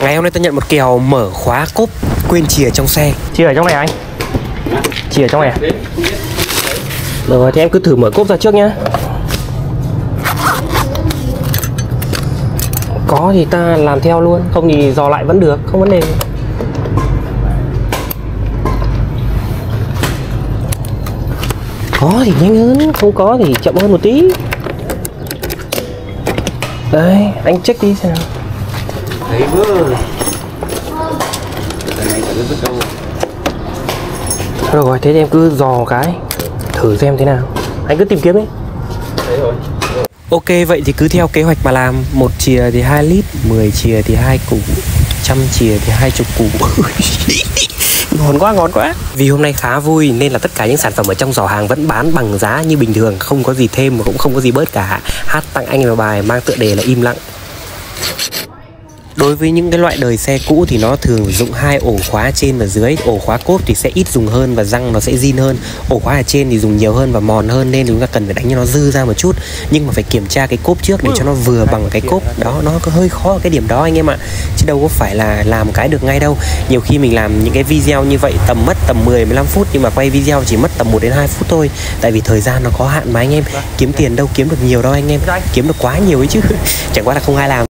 Ngày hôm nay tôi nhận một kèo mở khóa cốp quên chìa trong xe. Chìa ở trong này anh? Chìa ở trong này à? Rồi thì em cứ thử mở cốp ra trước nhá. Có thì ta làm theo luôn, không thì dò lại vẫn được, không vấn đề. Có thì nhanh hơn, không có thì chậm hơn một tí. Đây, anh check đi xem nào. Đấy bơ. Rồi, thế thì em cứ dò cái, thử xem thế nào. Anh cứ tìm kiếm đi. Đấy rồi. Ok, vậy thì cứ theo kế hoạch mà làm. 1 chìa thì 2 lít, 10 chìa thì 2 củ, 100 chìa thì 20 củ. Ngon quá. Vì hôm nay khá vui nên là tất cả những sản phẩm ở trong giỏ hàng vẫn bán bằng giá như bình thường, không có gì thêm mà cũng không có gì bớt cả. Hát tặng anh vào bài mang tựa đề là im lặng. Đối với những cái loại đời xe cũ thì nó thường dụng 2 ổ khóa trên và dưới. Ổ khóa cốp thì sẽ ít dùng hơn và răng nó sẽ zin hơn. Ổ khóa ở trên thì dùng nhiều hơn và mòn hơn, nên chúng ta cần phải đánh cho nó dư ra một chút. Nhưng mà phải kiểm tra cái cốp trước để cho nó vừa bằng cái cốp. Đó, nó có hơi khó ở cái điểm đó anh em ạ. Chứ đâu có phải là làm cái được ngay đâu. Nhiều khi mình làm những cái video như vậy mất tầm 10-15 phút, nhưng mà quay video chỉ mất tầm 1 đến 2 phút thôi. Tại vì thời gian nó có hạn mà anh em. Kiếm tiền đâu kiếm được nhiều đâu anh em. Kiếm được quá nhiều ấy chứ. Chẳng qua là không ai làm.